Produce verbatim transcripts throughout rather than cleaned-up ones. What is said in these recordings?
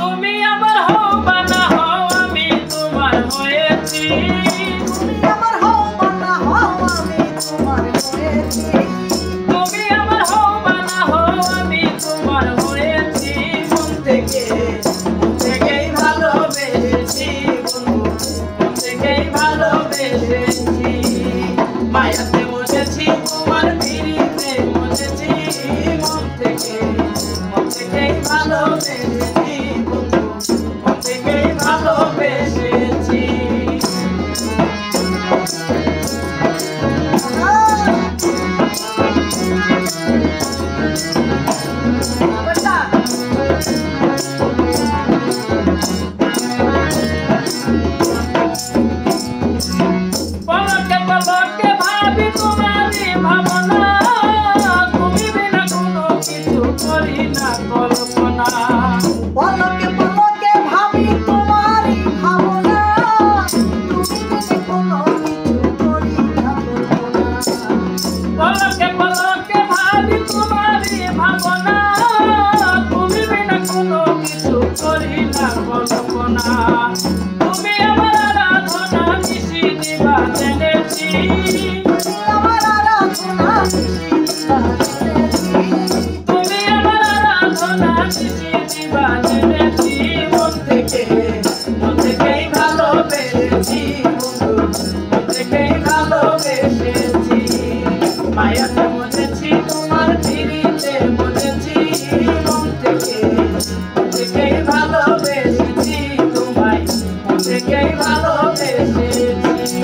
তুমি আমার হও বা না হও আমি তোমার হয়েছি তুমি আমার হও বা না হও আমি তোমার হয়েছি তুমি আমার হও বা না হও আমি তোমার হয়েছি মন থেকে মন থেকেই ভালোবেসেছি বন্ধু মন থেকেই ভালোবেসেছি মায়াতে মজেছি তোমার পিড়িতে মজেছি মন থেকে মন থেকেই ভালোবেসেছি বন্ধু মন থেকেই ভালোবেসেছি পলকে পলকে ভাবি তোমারই ভাবনা তুমি বিনা কোনো কিছু করি না কল্পনা পলকে পলকে ভাবি তোমারই ভাবনা তুমি বিনে কোনো কিছু করি না কল্পনা পলকে পলকে ভাবি তোমারই ভাবনা তুমি বিনা কোনো কিছু করি না কল্পনা তুমি আমার আরাধনা নিশি দিবা জেনেছি আমার আরাধনা তুমি আমার আরাধনা নিশি দিবা জেনেছি মন থেকে মন থেকেই ভালোবেসেছি বন্ধু মন থেকেই ভালোবেসেছি মায়াতে মজেছি তোমার পিড়িতে মজেছি মন থেকে মন থেকেই ভালোবেসেছি তোমায় মন থেকেই ভালোবেসেছি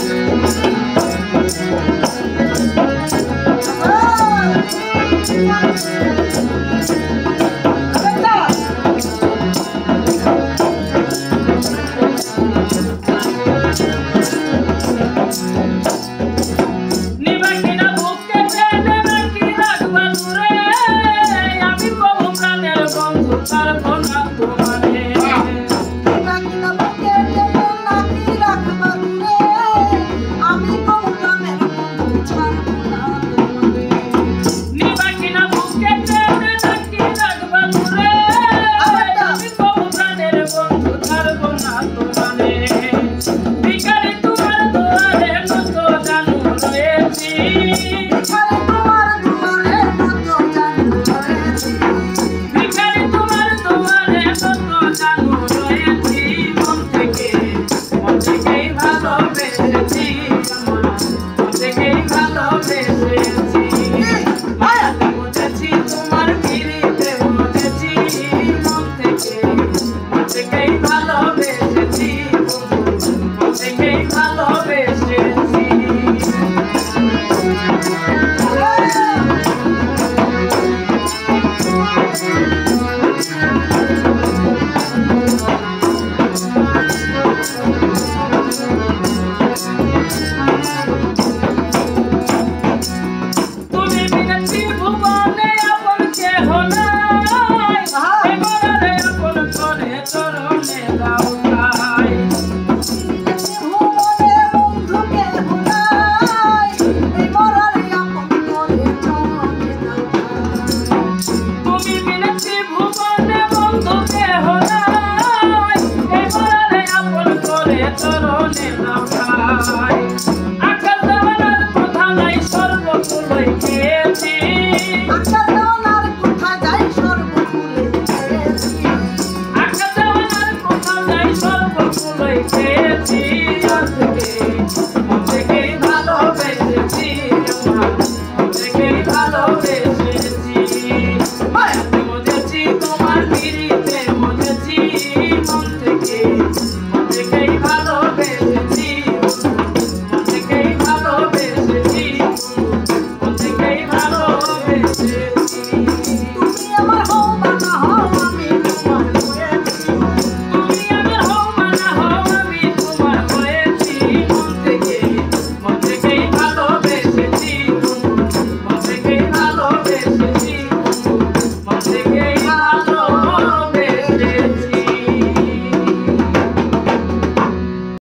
নিবাকিনা বুকে প্রেমে নাকি রাখবা দূরে আমি প্রভু প্রাণের বন্ধু পারবো না তোমার